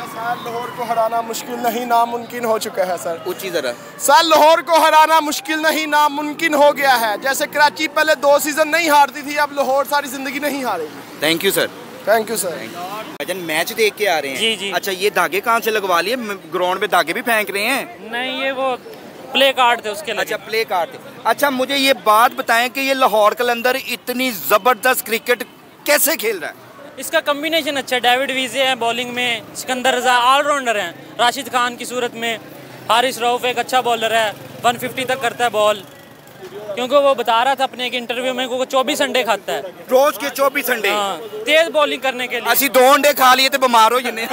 Sir Lahore को हराना मुश्किल नहीं नामुमकिन हो चुका है सर। ऊंची जरा। सर लाहौर को हराना मुश्किल नहीं नामुमकिन हो गया है। जैसे कराची पहले 2 सीजन नहीं हारती थी, अब लाहौर सारी जिंदगी नहीं हारेगी। Thank you sir. Thank you sir. भाईजान मैच देख के आ रहे हैं? जी जी। अच्छा ये धागे कहाँ से लगवा लिए? ग्राउंड में धागे भी फेंक रहे हैं? नहीं ये वो प्ले कार्ड थे उसके लगे। अच्छा प्ले कार्ड थे। अच्छा मुझे ये बात बताएं कि ये लाहौर कलंदर इतनी जबरदस्त क्रिकेट कैसे खेल रहा है? इसका कम्बिनेशन अच्छा है। डेविड वीजे हैं बॉलिंग में, सिकंदर रजा ऑलराउंडर हैं, राशिद खान की सूरत में, हारिस रऊफ एक अच्छा बॉलर है, 150 तक करता है बॉल। क्योंकि वो बता रहा था अपने एक इंटरव्यू में वो 24 अंडे खाता है रोज के 24 अंडे। हाँ, तेज बॉलिंग करने के लिए। असि 2 अंडे खा लिए तो बीमार हो जाने।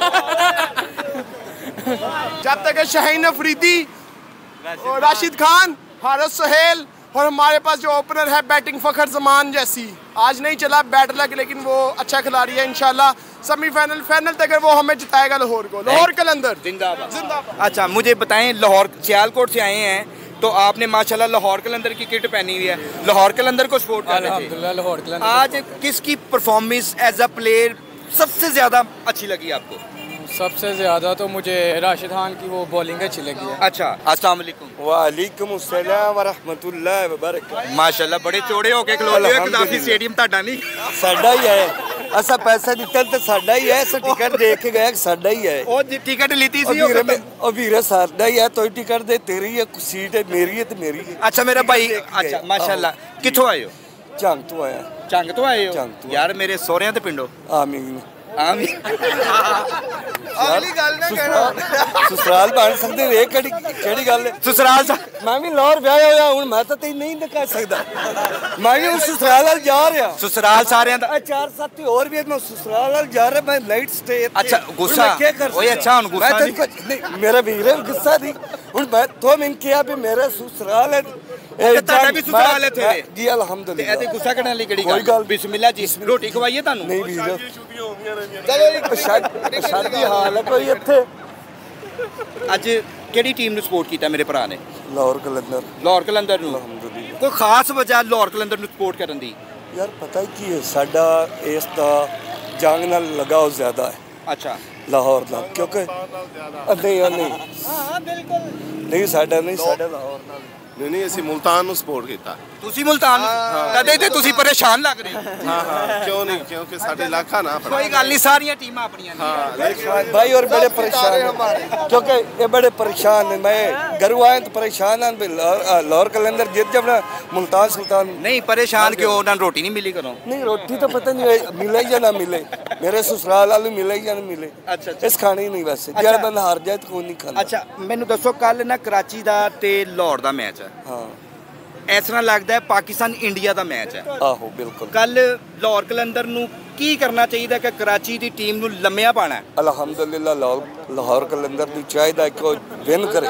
जब तक शाहीन अफरीदी और राशिद खान, हारिस सोहेल और हमारे पास जो ओपनर है बैटिंग फखर जमान जैसी, आज नहीं चला बैट लग, लेकिन वो अच्छा खिलाड़ी है। इंशाल्लाह सेमीफाइनल फाइनल तक वो हमें जिताएगा लाहौर को। लाहौर कलंदर जिंदाबाद। जिंदाबाद। अच्छा मुझे बताएं, लाहौर सियालकोट से आए हैं तो आपने माशाल्लाह लाहौर कलंदर की किट पहनी हुई है, लाहौर कलंदर को सपोर्ट कर रहे थे। अल्हम्दुलिल्लाह लाहौर कलंदर। आज किसकी परफॉर्मेंस एज अ प्लेयर सबसे ज्यादा अच्छी लगी आपको? सबसे ज्यादा तो मुझे राशिद खान की वो बॉलिंग अच्छी लगी है। अच्छा अस्सलाम वालेकुम। वालेकुम अस्सलाम व रहमतुल्लाहि व बरकातहू। माशाल्लाह बड़े चौड़े होके खलोते हो, काफी स्टेडियम ਤੁਹਾਡਾ नहीं साडा ही है। असा पैसा दिता तो साडा ही है। असा टिकट देख के गया साडा ही है। ਉਹ टिकट लीती सी ओ वीरे साडा ही है। तो टिकट दे तेरी है, सीट है मेरी है तो मेरी है। अच्छा मेरा भाई। अच्छा माशाल्लाह किथों आए हो? झंग तो आया। ਝੰਗ ਤੋਂ ਆਏ ਹੋ? ਝੰਗ ਤੋਂ। ਯਾਰ ਮੇਰੇ ਸਹੁਰਿਆਂ ਦੇ ਪਿੰਡੋਂ। आमीन। ਆਮੀ अगली गल ना कहना। ससुराल बन सकते वे केड़ी गल है? ससुराल सा मैं भी लाहौर ब्याह होया हूं, मैं तो तेन नहीं कह सकदा। मैं भी उस ससुराल वाल जा रहा। ससुराल सारिਆਂ ਦਾ। 4 साथी और भी मैं ससुराल वाल जा रहा। मैं लाइट स्टे। अच्छा गुस्सा ओए अच्छा हुन गुस्सा नहीं मेरा वीरे गुस्सा नहीं हुन मैं तो मैंने किया भी मेरा ससुराल है। ਤੁਹਾਡਾ ਵੀ ਸਸੁਰਾਲ ਹੈ ਤੇਰੇ? जी अल्हम्दुलिल्लाह। ਤੇ ਗੁੱਸਾ ਕਰਨ ਵਾਲੀ ਕਿਹੜੀ कोई गल ਬਿਸਮਿल्लाह ਜੀ। ਰੋਟੀ ਖਵਾਈਏ ਤੁਹਾਨੂੰ? नहीं वीरे शादी हाल है कोई इत्थे। ਅੱਜ ਕਿਹੜੀ ਟੀਮ ਨੂੰ ਸਪੋਰਟ ਕੀਤਾ ਮੇਰੇ ਭਰਾ ਨੇ? लाहौर कलंदर। ਲਾਹੌਰ ਕਲੰਦਰ ਨੂੰ। अल्हम्दुलिल्लाह। ਕੋਈ ਖਾਸ ਵਜ੍ਹਾ ਲਾਹੌਰ ਕਲੰਦਰ ਨੂੰ ਸਪੋਰਟ ਕਰਨ ਦੀ? यार पता ही की है साडा इस दा जंग नाल लगाव ज्यादा है अच्छा लाहौर नाल, क्योंकि नहीं हाँ बिल्कुल नहीं साडा नहीं साडा लाहौर नाल नहीं ਅਸੀਂ ਮੁਲਤਾਨ ਨੂੰ ਸਪੋਰਟ ਕੀਤਾ। ਤੁਸੀਂ ਮੁਲਤਾਨ ਕਦੇ ਤੇ ਤੁਸੀਂ ਪਰੇਸ਼ਾਨ ਲੱਗ ਰਹੇ ਹੋ। हाँ क्यों नहीं, क्योंकि साढ़े इलाका ना अपना। ਕੋਈ ਗੱਲ ਨਹੀਂ ਸਾਰੀਆਂ ਟੀਮਾਂ ਆਪਣੀਆਂ ਨੇ। हाँ भाई और बड़े परेशान हैं क्योंकि ये बड़े परेशान हैं। मैं घरों आए तो परेशान हैं। लाहौर कलंदर जीत जब ना मुल्तान सुल्तान नहीं परेशान क्यों? ਉਹਨਾਂ ਨੂੰ ਰੋਟੀ नहीं मिली करो? नहीं रोटी तो पता नहीं मिले या ना मिले। मेरे ससुराल वाले मिले या ना मिले। अच्छा इस खाने ही नहीं वैसे जड़ बंदा हार जाए तो कोई नहीं खाना। अच्छा ਮੈਨੂੰ ਦੱਸੋ ਕੱਲ ਨਾ ਕਰਾਚੀ ਦਾ ਤੇ ਲਾਹੌਰ ਦਾ ਮੈਚ ਹੈ। हाँ ਇਸ ਤਰ੍ਹਾਂ ਲੱਗਦਾ ਹੈ ਪਾਕਿਸਤਾਨ ਇੰਡੀਆ ਦਾ ਮੈਚ ਹੈ। आहो बिल्कुल। ਕੱਲ ਲਾਹੌਰ ਕਲੰਦਰ ਨੂੰ ਕੀ ਕਰਨਾ ਚਾਹੀਦਾ ਕਿ ਕਰਾਚੀ ਦੀ ਟੀਮ ਨੂੰ ਲੰਮਿਆ ਪਾਣਾ ਹੈ? अल्हम्दुलिल्लाह लाहौर कलंदर दी चाहिदा कि विन करे।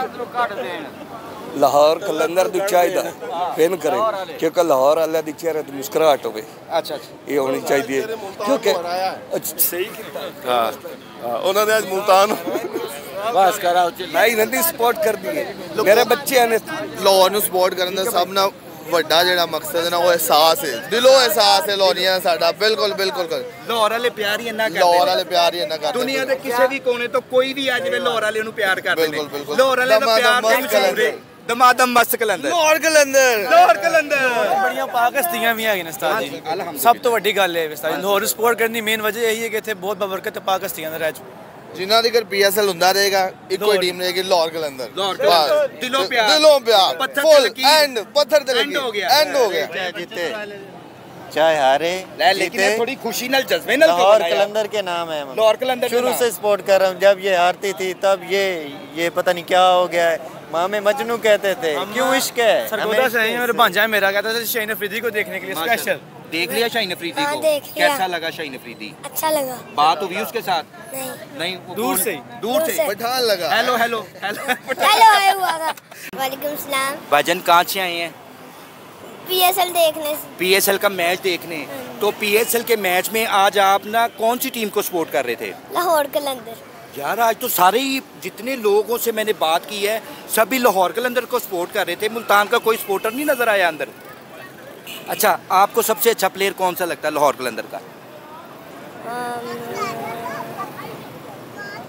लाहौर कलंदर दी चाहिदा विन करे क्योंकि लाहौर वाले दी चेहरे ते मुस्कुराहट होवे। अच्छा अच्छा ये होनी चाहिए क्योंकि सही कीता। हाँ ਉਹਨਾਂ ਦੇ ਅੱਜ ਮੁਲਤਾਨ बस कराओ मैं इन्हां सपोर्ट कर दी है। मेरे बच्चे ने ਲਾਹੌਰ ਨੂੰ ਸਪੋਰਟ ਕਰਨ ਦਾ ਸਭ ਨਾਲ ਵੱਡਾ ਜਿਹੜਾ ਮਕਸਦ ਹੈ ਨਾ ਉਹ ਅਹਿਸਾਸ ਹੈ, ਦਿਲੋਂ ਅਹਿਸਾਸ ਹੈ ਲਾਹੌਰੀਆਂ ਸਾਡਾ। ਬਿਲਕੁਲ ਬਿਲਕੁਲ ਲਾਹੌਰ ਵਾਲੇ ਪਿਆਰ ਹੀ ਇੰਨਾ ਕਰਦੇ ਲਾਹੌਰ ਵਾਲੇ ਪਿਆਰ ਹੀ ਇੰਨਾ ਕਰਦੇ। ਦੁਨੀਆ ਦੇ ਕਿਸੇ ਵੀ ਕੋਨੇ ਤੋਂ ਕੋਈ ਵੀ ਆ ਜਾਵੇ ਲਾਹੌਰ ਵਾਲੇ ਨੂੰ ਪਿਆਰ ਕਰਦੇ ਨੇ। ਬਿਲਕੁਲ, ਬਿਲਕੁਲ। ਲਾਹੌਰ ਵਾਲੇ ਦਾ ਪਿਆਰ ਤੇ ਮਸ਼ਹੂਰ ਹੈ। ਦਮਾਦਮ ਮਸਤ ਕਲੰਦਰ। ਲਾਹੌਰ ਕਲੰਦਰ। ਲਾਹੌਰ ਕਲੰਦਰ। ਬੜੀਆਂ ਪਾਕ ਹਸਤੀਆਂ ਵੀ ਹੈਗੀਆਂ ਨੇ ਉਸਤਾਦ ਜੀ। ਸਭ ਤੋਂ ਵੱਡੀ ਗੱਲ ਹੈ ਉਸਤਾਦ ਜੀ ਲਾਹੌਰ ਨੂੰ ਸਪੋਰਟ ਕਰਨ ਦੀ ਮੇਨ ਵਜ੍ਹਾ ਇਹੀ ਹੈ ਕਿ ਇੱਥੇ ਬਹੁਤ ਬਬਰਕਤ ਤੇ ਪਾਕ ਹਸਤੀਆਂ ਦਾ ਰਹਿ। ਜਿਨ੍ਹਾਂ ਦੀ ਕਰ ਪੀਐਸਐਲ ਹੁੰਦਾ ਰਹੇਗਾ ਇੱਕੋ ਹੀ ਟੀਮ ਰਹੇਗੀ ਲਾਹੌਰ ਕਲੰਦਰ। ਲਾਹੌਰ ਦਿਲੋਂ ਪਿਆਰ। ਦਿਲੋਂ ਪਿਆਰ ਪੱਥਰ ਤੇ ਫੁੱਲ ਲਕੀਰ। ਐਂਡ ਪੱਥਰ ਤੇ ਐਂਡ ਹੋ ਗਿਆ। ਐਂਡ ਹੋ ਗਿਆ। चाहे जीते चाहे हारे लेकिन ये थोड़ी खुशी नल जज्बे नल क्यों लाहौर बनाया? कलंदर के नाम है। लाहौर कलंदर शुरू से सपोर्ट कर रहा हूँ। जब ये हारती थी तब ये पता नहीं क्या हो गया है। मामे मजनू कहते थे, क्यों इश्क है। सरगोदा से है मेरा भांजा है, मेरा कहता था शाहीन अफरीदी को देखने के लिए स्पेशल। देख लिया शाहीन अफरीदी हाँ, को? देख लिया। कैसा लगा शाहीन अफरीदी? अच्छा लगा। बात हुई उसके साथ? नहीं नहीं वो दूर से दूर से पठान लगा। हेलो हेलो हेलो हेलो आया हुआ था। वालेकुम सलाम। भाईजान कहाँ से आए हैं? पीएसएल देखने से। पीएसएल का मैच देखने। तो पीएसएल के मैच में आज आप ना कौन सी टीम को सपोर्ट कर रहे थे? लाहौर कलंदर। यार आज तो सारे ही जितने लोगों से मैंने बात की है सभी लाहौर कलंदर को सपोर्ट कर रहे थे। मुल्तान का कोई सपोर्टर नहीं नजर आया अंदर। अच्छा आपको सबसे अच्छा प्लेयर कौन सा लगता है लाहौर कलंदर का?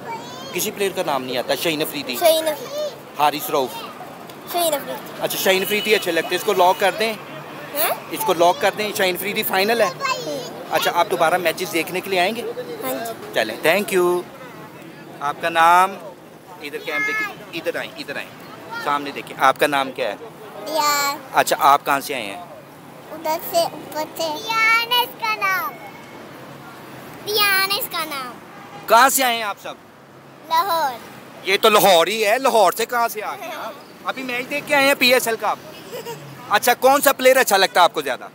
किसी प्लेयर का नाम नहीं आता? शाहीन अफरीदी, शाहीन अफरीदी, हारिस रऊफ। शाहीन अफरीदी। अच्छा, शाहीन अफरीदी अच्छे लगते हैं, इसको लॉक कर दें? हाँ? इसको लॉक कर दें, शाहीन अफरीदी फाइनल है। अच्छा, आप दोबारा मैचेस देखने के लिए आएंगे? हाँ जी। चलें, थैंक यू। आपका नाम? इधर कैम देखिए, इधर आए, इधर आए, सामने देखिए। आपका नाम क्या है? यार अच्छा, आप कहाँ से आए हैं? उधर से ऊपर से। रियान इसका नाम, रियान इसका नाम। कहाँ से आए हैं आप सब? लाहौर। ये तो लाहौर ही है, लाहौर से कहाँ से आ गए आप? अभी मैच देख के आए हैं PSL का आप? अच्छा, कौन सा प्लेयर अच्छा लगता है आपको ज़्यादा?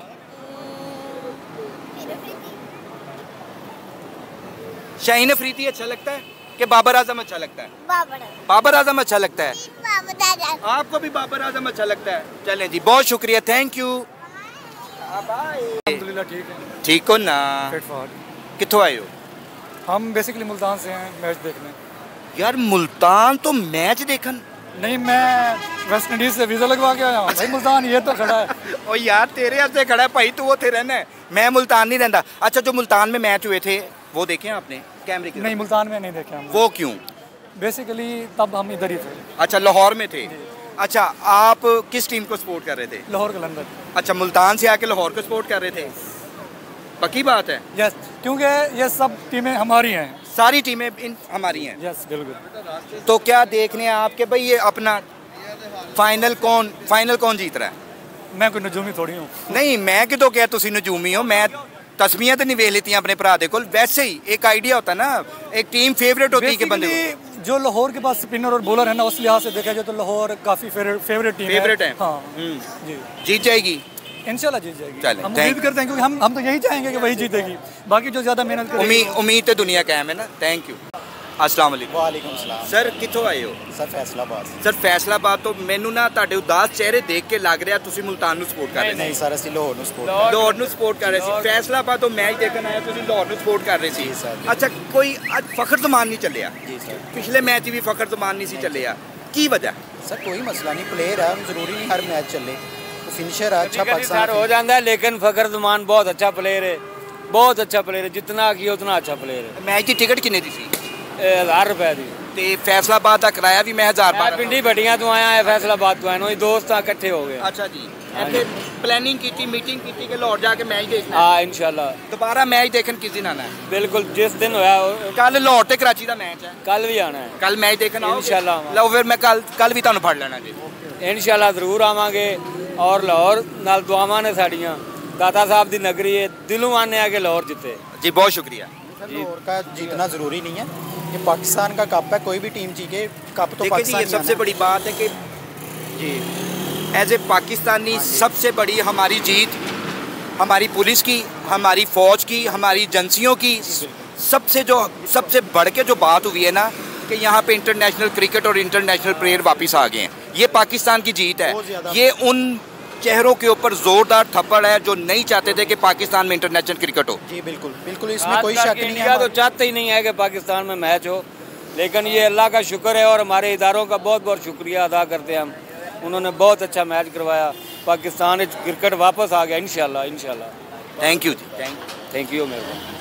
शाहीन अफरीदी अच्छा लगता है कि बाबर आजम अच्छा लगता है? बाबर आजम अच्छा लगता है। आपको भी बाबर आजम अच्छा लगता है? चलें जी, बहुत शुक्रिया, थैंक यू। अल्हम्दुलिल्लाह ठीक है। ठीक हो ना? कित्थों आए हो? हम बेसिकली मुल्तान से हैं मैच देखने। यार मुल्तान तो मैच देखन? नहीं, मैं वेस्ट इंडीज से वीज़ा लगवा के आया हूँ। भाई मुल्तान ये तो खड़ा है। ओ यार तेरे हफ्ते खड़ा है भाई, तू वो थे रहना है, मैं मुल्तान नहीं रहता। अच्छा, जो मुल्तान में मैच हुए थे वो देखे आपने कैमरे के? नहीं, मुल्तान में नहीं देखे हम। वो क्यों? बेसिकली तब हम इधर ही थे। अच्छा, लाहौर में थे। अच्छा, आप किस टीम को सपोर्ट कर रहे थे? लाहौर कलंदर। अच्छा, मुल्तान से आके लाहौर को सपोर्ट कर रहे थे? पक्की बात है? यस, क्योंकि ये सब टीमें हमारी हैं। सारी टीमें हमारी हैं? यस बिल्कुल। तो क्या देखने हैं आपके भाई ये अपना फाइनल कौन जीत रहा है? मैं कोई नजूमी थोड़ी हूँ। नहीं, मैं कि तो क्या तुसी नजूमी हो, मैं तस्मीयां तो नहीं वेख लेती अपने भरा दे कोल। वैसे ही एक आइडिया होता है ना, एक टीम फेवरेट होती है कि बंदे को। जो लाहौर के पास स्पिनर और बॉलर है ना, उस लिहाज से देखा जाए तो लाहौर काफी फेवरेट टीम है। हाँ जी, जीत जाएगी इंशाल्लाह, जीत जाएगी। चलें, हम उम्मीद करते हैं, क्योंकि हम तो यही चाहेंगे कि वही जीतेगी। बाकी जो ज्यादा मेहनत करेगी, उम्मीद तो दुनिया कायम है ना। Thank you. अस्सलाम वालेकुम। वालेकुम सलाम। सर कित्थों आए हो? सर फैसलाबाद। सर फैसलाबाद तो मैनू ना ਤੁਹਾਡੇ ਉਦਾਸ ਚਿਹਰੇ ਦੇਖ ਕੇ ਲੱਗ ਰਿਹਾ ਤੁਸੀਂ ਮੁਲਤਾਨ ਨੂੰ ਸਪੋਰਟ ਕਰ ਰਹੇ ਸੀ। ਨਹੀਂ ਸਰ, ਅਸੀਂ ਲਾਹੌਰ ਨੂੰ ਸਪੋਰਟ ਲਾਹੌਰ ਨੂੰ ਸਪੋਰਟ ਕਰ ਰਹੇ ਸੀ। ਫੈਸਲਾਬਾਦ ਤੋਂ ਮੈਚ ਦੇਖਣ ਆਏ ਤੁਸੀਂ ਲਾਹੌਰ ਨੂੰ ਸਪੋਰਟ ਕਰ ਰਹੇ ਸੀ। ਅੱਛਾ, ਕੋਈ ਅੱਜ ਫਖਰ ਜ਼ਮਾਨ ਨਹੀਂ ਚੱਲਿਆ? ਜੀ ਸਰ। ਪਿਛਲੇ ਮੈਚ ਵੀ ਫਖਰ ਜ਼ਮਾਨ ਨਹੀਂ ਸੀ ਚੱਲਿਆ, ਕੀ ਵਜ੍ਹਾ? सर कोई मसला नहीं, प्लेयर है, जरूरी नहीं हर मैच चले। तो फिनिशर है अच्छा, पाकिस्तान हो जाता है, लेकिन फखर जमान बहुत अच्छा प्लेयर है, बहुत अच्छा प्लेयर है, जितना किया उतना अच्छा प्लेयर है। मैच की टिकट कितने दी सी? 1000 रुपए दी। ਤੇ ਫੈਸਲਾਬਾਦ ਦਾ ਕਿਰਾਇਆ ਵੀ ਮੈਂ 1000 ਮੈਂ ਪਿੰਡੀ ਬੜੀਆਂ ਤੋਂ ਆਇਆ, ਫੈਸਲਾਬਾਦ ਤੋਂ ਆਇਆ, ਨੋਈ ਦੋਸਤ ਆ ਇਕੱਠੇ ਹੋ ਗਏ। ਅੱਛਾ ਜੀ, ਇੱਥੇ ਪਲੈਨਿੰਗ ਕੀਤੀ, ਮੀਟਿੰਗ ਕੀਤੀ ਕਿ ਲਾਹੌਰ ਜਾ ਕੇ ਮੈਚ ਦੇਖਣਾ? ਹਾਂ ਇਨਸ਼ਾਅੱਲਾ। ਦੁਬਾਰਾ ਮੈਚ ਦੇਖਣ ਕਿਸ ਦਿਨ ਆਣਾ ਹੈ? ਬਿਲਕੁਲ, ਜਿਸ ਦਿਨ ਹੋਇਆ। ਕੱਲ ਲਾਹੌਰ ਤੇ ਕਰਾਚੀ ਦਾ ਮੈਚ ਹੈ, ਕੱਲ ਵੀ ਆਣਾ ਹੈ। ਕੱਲ ਮੈਚ ਦੇਖਣ ਆਓ ਇਨਸ਼ਾਅੱਲਾ। ਲਓ ਫਿਰ ਮੈਂ ਕੱਲ ਵੀ ਤੁਹਾਨੂੰ ਫੜ ਲੈਣਾ ਜੀ। ਇਨਸ਼ਾਅੱਲਾ ਜ਼ਰੂਰ ਆਵਾਂਗੇ। ਔਰ ਲਾਹੌਰ ਨਾਲ ਦੁਆਵਾਂ ਨੇ ਸਾਡੀਆਂ, ਦਾਤਾ ਸਾਹਿਬ ਦੀ ਨਗਰੀ ਹੈ, ਦਿਲੋਂ ਆਨੇ ਆ ਕਿ ਲਾਹੌਰ ਜਿੱਤੇ जी। बहुत शुक्रिया। लाहौर का जीतना जरूरी नहीं है, ये पाकिस्तान का कप है, कोई भी टीम जीते कप तो पाकिस्तान। ये सबसे बड़ी बात है कि जी एज ए पाकिस्तानी सबसे बड़ी हमारी जीत हमारी पुलिस की, हमारी फ़ौज की, हमारी एजेंसियों की, सबसे बढ़ के जो बात हुई है ना कि यहाँ पे इंटरनेशनल क्रिकेट और इंटरनेशनल प्लेयर वापस आ गए हैं। ये पाकिस्तान की जीत है। ये उन चेहरों के ऊपर जोरदार थप्पड़ है जो नहीं चाहते थे कि पाकिस्तान में इंटरनेशनल क्रिकेट हो। जी बिल्कुल बिल्कुल, इसमें कोई शक नहीं है। इंडिया तो चाहते ही नहीं है कि पाकिस्तान में मैच हो, लेकिन ये अल्लाह का शुक्र है और हमारे इदारों का बहुत बहुत शुक्रिया अदा करते हैं हम। उन्होंने बहुत अच्छा मैच करवाया, पाकिस्तान क्रिकेट वापस आ गया इंशाल्लाह इंशाल्लाह। थैंक यू जी, थैंक यू मेहरबानी।